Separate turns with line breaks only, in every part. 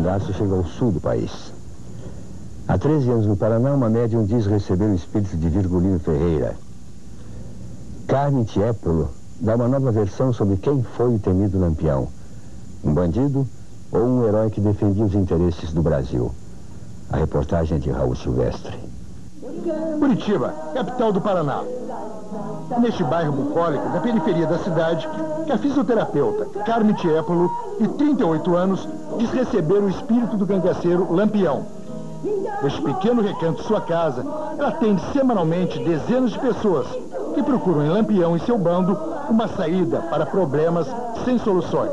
braço chega ao sul do país. Há 13 anos no Paraná, uma médium diz receber o espírito de Virgulino Ferreira. Carmen Tiepolo dá uma nova versão sobre quem foi o temido Lampião. Um bandido ou um herói que defendia os interesses do Brasil. A reportagem é de Raul Silvestre.
Curitiba, capital do Paraná. Neste bairro bucólico, da periferia da cidade, que a fisioterapeuta Carmen Tiepolo, de 38 anos, diz receber o espírito do cangaceiro Lampião. Neste pequeno recanto de sua casa, ela atende semanalmente dezenas de pessoas que procuram em Lampião e seu bando uma saída para problemas sem soluções.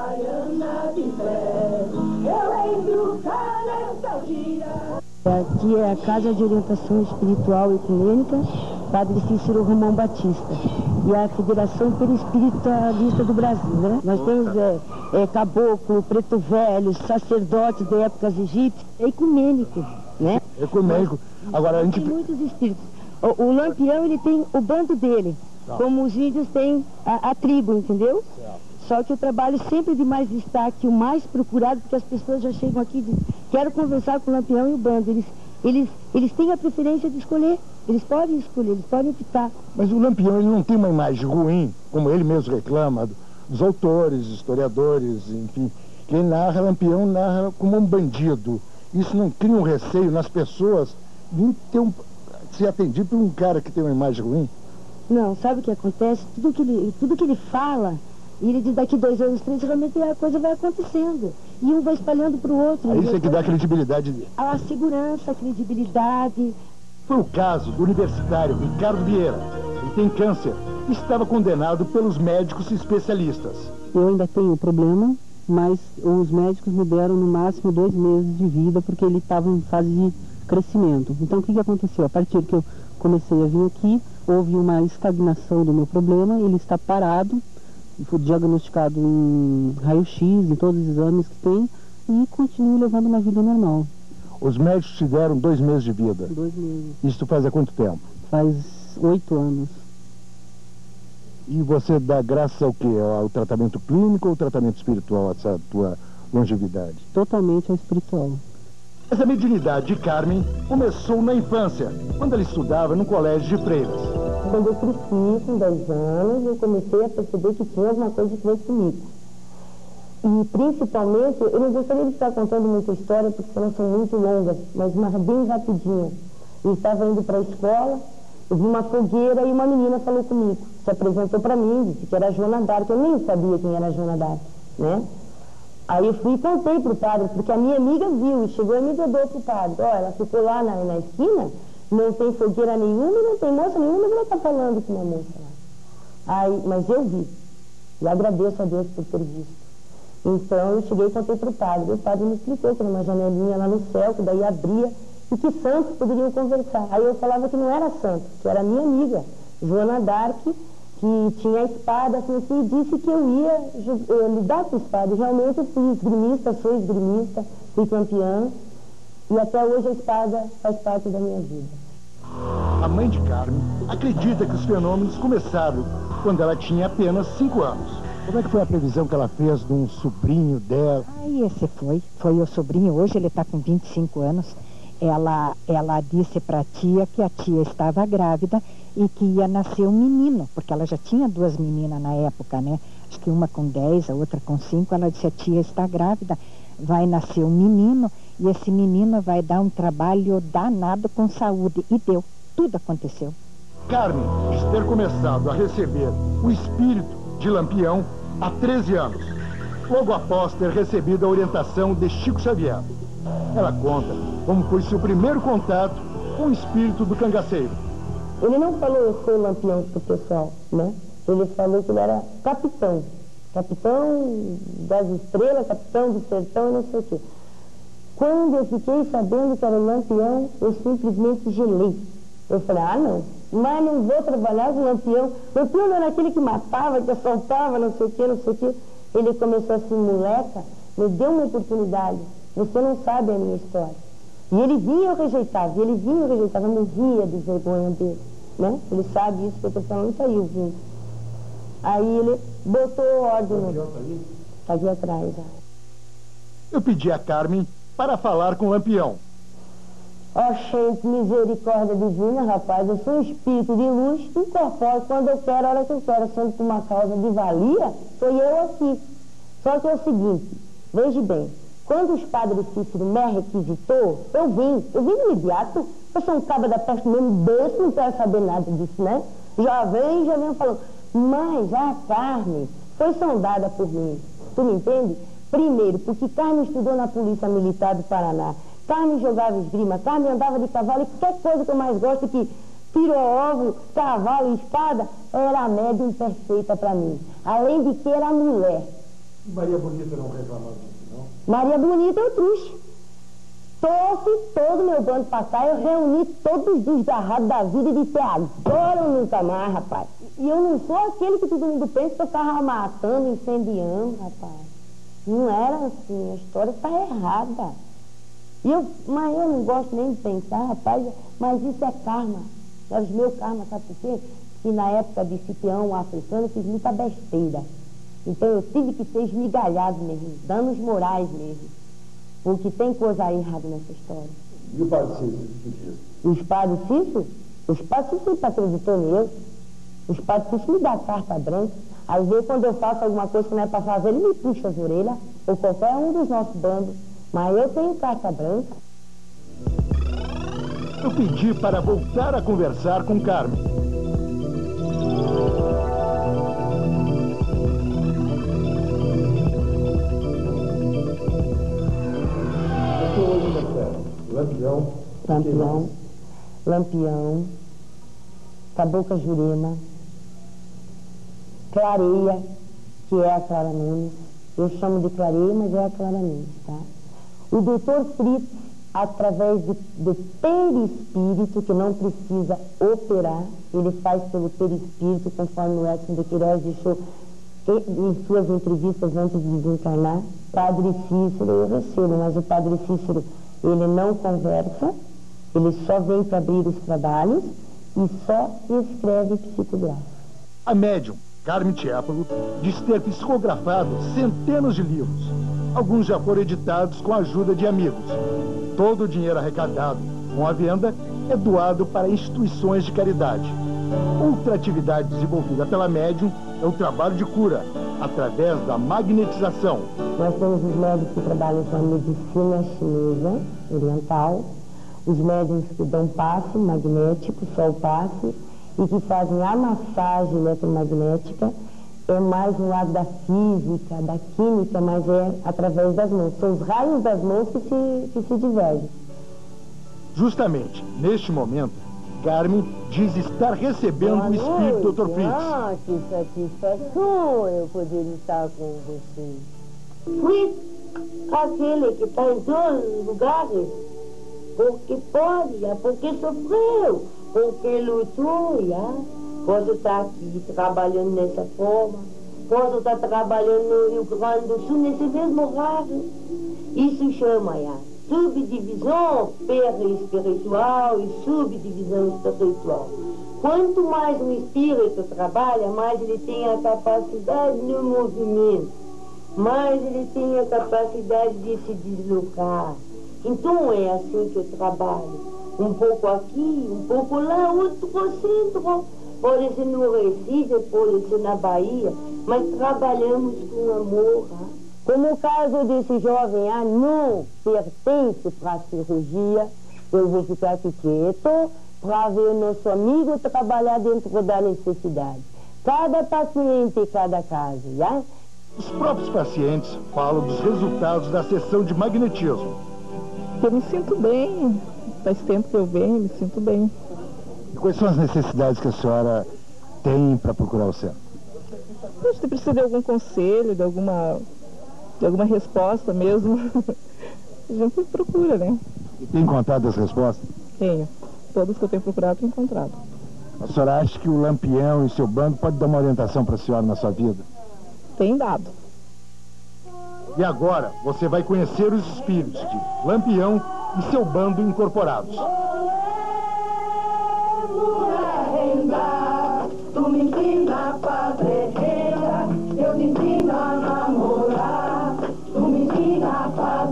Aqui é a Casa de Orientação Espiritual e Ecumênica, Padre Cícero Romão Batista, e a Federação Perispiritualista do Brasil, né? Nós temos caboclo, preto velho, sacerdotes de épocas egípcias, é ecumênico, né?
Ecumênico. Agora a gente...
Tem muitos espíritos. O Lampião, ele tem o bando dele, como os índios têm a tribo, entendeu? Só que o trabalho sempre de mais destaque, o mais procurado, porque as pessoas já chegam aqui e dizem, quero conversar com o Lampião e o bando. Eles têm a preferência de escolher, eles podem escolher, eles podem optar.
Mas o Lampião, ele não tem uma imagem ruim, como ele mesmo reclama, dos autores, historiadores, enfim. Quem narra Lampião narra como um bandido. Isso não cria um receio nas pessoas de ser atendido por um cara que tem uma imagem ruim?
Não, sabe o que acontece? Tudo que ele fala... E ele diz, daqui 2 anos, 3, realmente a coisa vai acontecendo. E um vai espalhando para o outro.
Aí isso é que dá credibilidade dele.
A segurança, a credibilidade.
Foi o caso do universitário Ricardo Vieira. Ele tem câncer e estava condenado pelos médicos especialistas.
Eu ainda tenho problema, mas os médicos me deram no máximo 2 meses de vida, porque ele estava em fase de crescimento. Então o que aconteceu? A partir que eu comecei a vir aqui, houve uma estagnação do meu problema, ele está parado. Fui diagnosticado em raio-x, em todos os exames que tem, e continuo levando uma vida normal.
Os médicos te deram 2 meses de vida?
2 meses.
Isso faz há quanto tempo?
Faz 8 anos.
E você dá graças ao quê? Ao tratamento clínico ou ao tratamento espiritual, essa tua longevidade?
Totalmente ao espiritual.
Essa mediunidade de Carmen começou na infância, quando ela estudava no colégio de freiras.
Quando eu cresci, com 10 anos, eu comecei a perceber que tinha alguma coisa que veio comigo. E, principalmente, eu não gostaria de estar contando muita história, porque elas são muito longas, mas uma bem rapidinha. Eu estava indo para a escola, eu vi uma fogueira e uma menina falou comigo. Se apresentou para mim, disse que era a Joana d'Arc. Eu nem sabia quem era a Joana d'Arc, né? Aí eu fui e contei para o padre, porque a minha amiga viu e chegou e me dedou para o padre. Ó, ela ficou lá na esquina, não tem fogueira nenhuma e não tem moça nenhuma, mas ela está falando com uma moça lá. Aí, mas eu vi. E agradeço a Deus por ter visto. Então eu cheguei e contei para o padre. E o padre me explicou que era uma janelinha lá no céu, que daí abria, e que santos poderiam conversar. Aí eu falava que não era santo, que era minha amiga, Joana d'Arc, que tinha a espada, assim, e disse que eu ia lidar com a espada. E realmente eu fui esgrimista, sou esgrimista, fui campeã. E até hoje a espada faz parte da minha vida.
A mãe de Carmen acredita que os fenômenos começaram quando ela tinha apenas 5 anos. Como é que foi a previsão que ela fez de um sobrinho dela?
Esse foi o sobrinho, hoje ele está com 25 anos. Ela disse para a tia que a tia estava grávida e que ia nascer um menino, porque ela já tinha 2 meninas na época, né? Acho que uma com 10, a outra com 5. Ela disse, a tia está grávida, vai nascer um menino e esse menino vai dar um trabalho danado com saúde. E deu, tudo aconteceu.
Carmen diz ter começado a receber o espírito de Lampião há 13 anos, logo após ter recebido a orientação de Chico Xavier. Ela conta como foi seu primeiro contato com o espírito do cangaceiro.
Ele não falou eu sou o Lampião pro pessoal, né? Ele falou que ele era capitão. Capitão das estrelas, capitão do sertão e não sei o quê. Quando eu fiquei sabendo que era o Lampião, eu simplesmente gelei. Eu falei, não, mas não vou trabalhar com o Lampião. O Lampião não era aquele que matava, que assaltava, não sei o quê, não sei o quê. Ele começou assim, moleca, me deu uma oportunidade. Você não sabe a minha história. E ele vinha e eu rejeitava, eu morria de vergonha dele, né? Ele sabe isso que eu estou falando, tá aí o vídeo. Aí ele botou ordem no... Tá aqui atrás, já.
Eu pedi a Carmen para falar com o Lampião.
Ó, gente, misericórdia divina, rapaz. Eu sou um espírito de luz que incorporo quando eu quero, a hora que eu quero. Sendo por uma causa de valia, sou eu aqui. Só que é o seguinte, veja bem, quando os padres Cícero me requisitou, eu vim no imediato. Eu sou um cabra da peste mesmo desse, não quero saber nada disso, né? Já venho falando. Mas a Carmen foi sondada por mim, tu me entende? Primeiro, porque Carmen estudou na Polícia Militar do Paraná. Carmen jogava esgrima, Carmen andava de cavalo, e qualquer coisa que eu mais gosto que tirou ovo, cavalo e espada, era a médium perfeita para mim. Além de que era mulher.
Maria Bonita não reclamava disso, não?
Maria Bonita eu trouxe. Trouxe todo o meu bando pra cá, eu reuni todos os desgarrados da vida e disse, agora ou nunca mais, rapaz. E eu não sou aquele que todo mundo pensa que eu estava matando, incendiando, rapaz. Não era assim, a história está errada. Mas eu não gosto nem de pensar, rapaz, mas isso é karma. É os meus karmas, sabe por quê? Que na época de Cipião africano eu fiz muita besteira. Então eu tive que ser esmigalhado mesmo, danos morais mesmo. Porque tem coisa aí errada nessa história.
E o padre Cícero, que diz?
Os padres Cícero? Os padres Cícero acreditou nele. Os padres Cícero me dão carta branca. Às vezes, quando eu faço alguma coisa que não é para fazer, ele me puxa as orelhas. Ou qualquer um dos nossos bandos. Mas eu tenho carta branca.
Eu pedi para voltar a conversar com Carmen.
Lampião, Cabocla Jurema, Clareia, que é a Clara Nunes. Eu chamo de Clareia, mas é a Clara Nunes, tá? O doutor Fritz, através do perispírito, que não precisa operar, ele faz pelo perispírito, conforme o Edson de Queiroz deixou em suas entrevistas antes de desencarnar. Padre Cícero eu recebo, mas o Padre Cícero, ele não conversa, ele só vem para abrir os trabalhos e só escreve psicográfico.
A médium, Carmen Tiepolo, diz ter psicografado centenas de livros. Alguns já foram editados com a ajuda de amigos. Todo o dinheiro arrecadado com a venda é doado para instituições de caridade. Outra atividade desenvolvida pela médium é o trabalho de cura, através da magnetização.
Nós temos os médicos que trabalham com a medicina chinesa, oriental, os médicos que dão passe magnético, só o passe, e que fazem a massagem eletromagnética, é mais no lado da física, da química, mas é através das mãos. São os raios das mãos que se divergem.
Justamente, neste momento, Carmen diz estar recebendo o espírito do Dr. Fritz.
Ah, que satisfação eu poder estar com você. Fritz, aquele que está em todos os lugares, porque pode, porque sofreu, porque lutou, já. Posso estar aqui trabalhando dessa forma, posso estar trabalhando no Rio Grande do Sul nesse mesmo horário. Isso chama, já, subdivisão perispiritual e subdivisão espiritual. Quanto mais um espírito trabalha, mais ele tem a capacidade no movimento, mais ele tem a capacidade de se deslocar. Então é assim que eu trabalho. Um pouco aqui, um pouco lá, outro centro. Pode ser no Recife, pode ser na Bahia, mas trabalhamos com amor. Como o caso desse jovem não pertence para a cirurgia, eu vou ficar aqui quieto para ver o nosso amigo trabalhar dentro da necessidade. Cada paciente e cada caso, já?
Os próprios pacientes falam dos resultados da sessão de magnetismo.
Eu me sinto bem, faz tempo que eu venho, me sinto bem.
E quais são as necessidades que a senhora tem para procurar o centro?
A gente precisa de algum conselho, de alguma resposta mesmo. A gente procura, né?
E tem encontrado as respostas?
Tenho. Todas que eu tenho procurado, tenho encontrado.
A senhora acha que o Lampião e seu bando pode dar uma orientação para a senhora na sua vida?
Tem dado.
E agora você vai conhecer os espíritos de Lampião e seu bando incorporados.
Tu me ensina a fazer renda, eu te ensino a namorar. Tu me ensina a fazer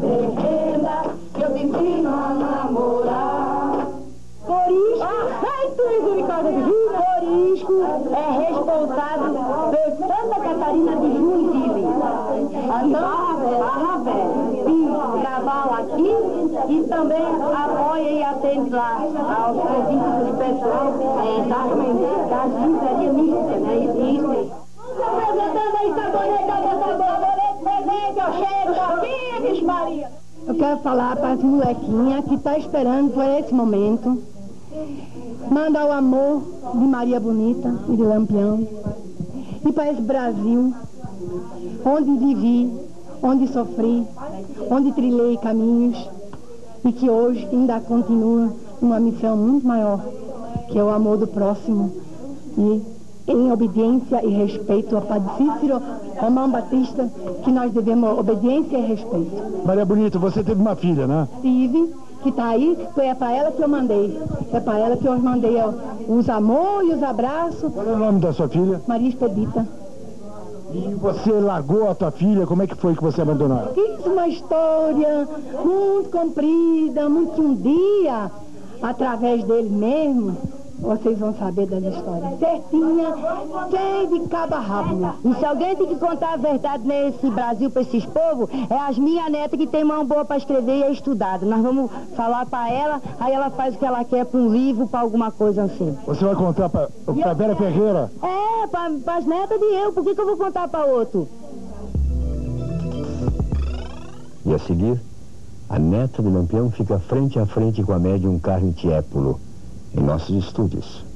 aos serviços do pessoal da gizaria mista, né? Isso aí. Apresentando aí sabonete, presente, eu chego aqui, bicho Maria. Eu quero falar para as molequinhas que estão esperando por esse momento. Mandar o amor de Maria Bonita e de Lampião. E para esse Brasil, onde vivi, onde sofri, onde trilhei caminhos e que hoje ainda continua uma missão muito maior, que é o amor do próximo e em obediência e respeito ao Padre Cícero Romão Batista, que nós devemos obediência e respeito.
Maria Bonita, você teve uma filha, né?
Tive, que está aí, é para ela que eu mandei. É para ela que eu mandei os amor e os abraços.
Qual é o nome da sua filha?
Maria Expedita.
E você largou a tua filha, como é que foi que você abandonou ela?
Fiz uma história muito comprida, muito um dia, através dele mesmo, vocês vão saber das histórias. Certinha, cheia de cabo a rabo. E se alguém tem que contar a verdade nesse Brasil para esses povos, é as minhas netas que tem mão boa para escrever e é estudada. Nós vamos falar para ela, aí ela faz o que ela quer para um livro, para alguma coisa assim.
Você vai contar para Vera Ferreira?
É, para as netas de eu. Por que eu vou contar para outro?
E a seguir, a neta do Lampião fica frente a frente com a médium Carmen Tiepolo, em nossos estúdios.